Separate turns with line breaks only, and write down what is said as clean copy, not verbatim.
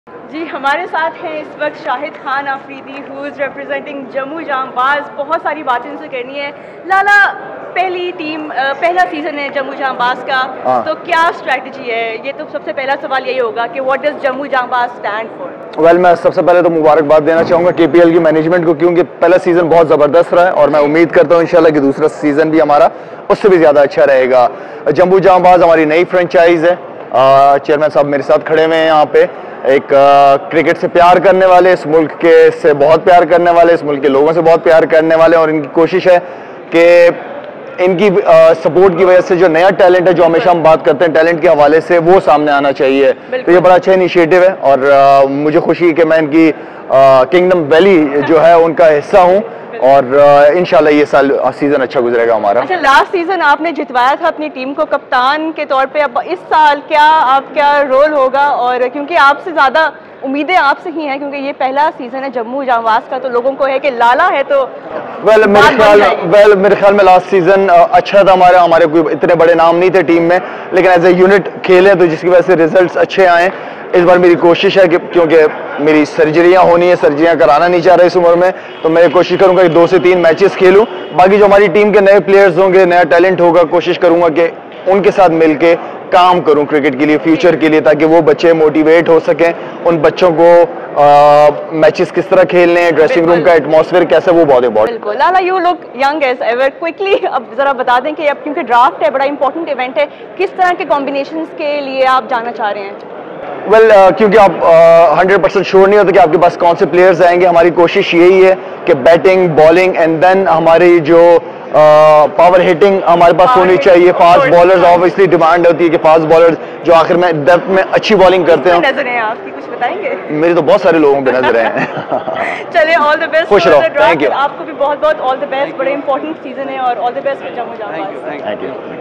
जी हमारे साथ हैं इस वक्त Shahid Khan Afridi who is representing Jammu Janbaz. बहुत सारी बातें उनसे करनी है। लाला, पहली टीम, पहला सीज़न है जम्मू जांबाज का, तो क्या स्ट्रेटजी है? ये तो सबसे पहला सवाल यही होगा कि व्हाट डज जम्मू जांबाज स्टैंड फॉर?
वेल, मैं सबसे पहले तो मुबारकबाद देना चाहूँगा KPL की मैनेजमेंट को, क्योंकि पहला सीज़न बहुत ज़बरदस्त रहा है और मैं उम्मीद करता हूँ इंशाल्लाह कि दूसरा सीज़न भी हमारा उससे भी ज़्यादा अच्छा रहेगा। जम्मू जांबाज हमारी नई फ्रेंचाइज है। चेयरमैन साहब मेरे साथ खड़े हुए हैं यहाँ पे, एक क्रिकेट से प्यार करने वाले, इस मुल्क के से बहुत प्यार करने वाले, इस मुल्क के लोगों से बहुत प्यार करने वाले, और इनकी कोशिश है कि इनकी सपोर्ट की वजह से जो नया टैलेंट है, जो हमेशा हम बात करते हैं टैलेंट के हवाले से, वो सामने आना चाहिए। तो ये बड़ा अच्छा इनिशिएटिव है और मुझे खुशी है कि मैं इनकी किंगडम वैली जो है उनका हिस्सा हूँ और इंशाल्लाह ये साल सीजन अच्छा गुजरेगा हमारा।
अच्छा, लास्ट सीजन आपने जितवाया था अपनी टीम को कप्तान के तौर पे, अब इस साल क्या आपका रोल होगा? और क्योंकि आपसे ज़्यादा उम्मीदें आपसे ही हैं, क्योंकि ये पहला सीजन है जम्मू जांबाज का, तो लोगों को है कि लाला है तो
मेरे ख्याल में लास्ट सीजन अच्छा था हमारे कोई इतने बड़े नाम नहीं थे टीम में, लेकिन एज ए यूनिट खेले तो जिसकी वजह से रिजल्ट्स अच्छे आए। इस बार मेरी कोशिश है कि क्योंकि मेरी सर्जरियां होनी है, सर्जरियां कराना नहीं चाह रहा इस उम्र में, तो मैं कोशिश करूंगा कि 2 से 3 मैचेस खेलूं। बाकी जो हमारी टीम के नए प्लेयर्स होंगे, नया टैलेंट होगा, कोशिश करूंगा कि उनके साथ मिलके काम करूं क्रिकेट के लिए, फ्यूचर के लिए, ताकि वो बच्चे मोटिवेट हो सकें। उन बच्चों को मैचेस किस तरह खेलने हैं, ड्रेसिंग रूम का एटमॉस्फेयर कैसा, वो बहुत इंपॉर्टेंट।
बिल्कुल। लाला, you look young as ever. Quickly अब जरा बता दें कि अब क्योंकि ड्राफ्ट है, बड़ा इंपॉर्टेंट इवेंट है, किस तरह के कॉम्बिनेशंस के लिए आप जाना चाह रहे हैं?
वेल, क्योंकि आप 100% श्योर नहीं होता कि आपके पास कौन से प्लेयर्स आएंगे, हमारी कोशिश यही है कि बैटिंग, बॉलिंग एंड देन हमारी जो पावर हिटिंग हमारे पास होनी चाहिए। फास्ट बॉलर्स ऑब्वियसली डिमांड होती है कि फास्ट बॉलर्स जो आखिर में डेप्थ में अच्छी बॉलिंग करते हैं।
नजर है आपकी, कुछ बताएंगे?
मेरी तो बहुत सारे लोगों पे नजर हैं।
चलिए, ऑल द बेस्ट।
खुश रहो। Thank you.
आपको भी बहुत बहुत ऑल द बेस्ट। बड़े इंपॉर्टेंट सीजन है और all the best for Jammu Janbaz.
Thank you.